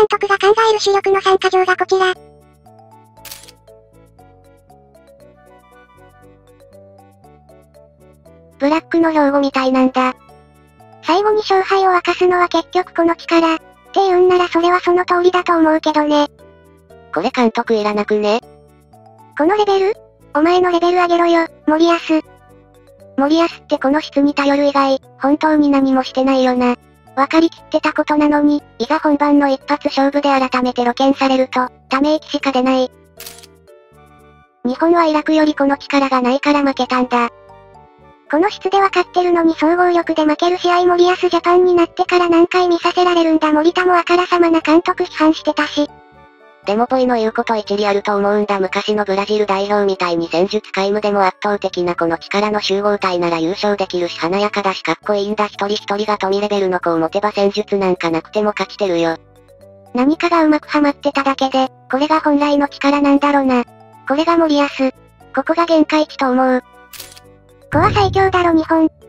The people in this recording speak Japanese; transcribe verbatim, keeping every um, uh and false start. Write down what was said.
監督が考える主力の参加条がこちら。 ブラックの標語みたいなんだ。最後に勝敗を明かすのは結局この力。って言うんならそれはその通りだと思うけどね。 これ監督いらなくね？ このレベル？お前のレベル上げろよ、森保。森保ってこの質に頼る以外、本当に何もしてないよな。分かりきってたことなのに、いざ本番の一発勝負で改めて露見されると、ため息しか出ない。日本はイラクよりこの力がないから負けたんだ。この質で分かってるのに総合力で負ける試合森保ジャパンになってから何回見させられるんだ。森田もあからさまな監督批判してたし。 でもポイの言うこと一理あると思うんだ。昔のブラジル代表みたいに戦術皆無でも圧倒的なこの力の集合体なら優勝できるし華やかだしかっこいいんだ。一人一人が富レベルの子を持てば戦術なんかなくても勝ちてるよ。 何かがうまくはまってただけで、これが本来の力なんだろな。これが森保。ここが限界値と思う。ここは最強だろ日本。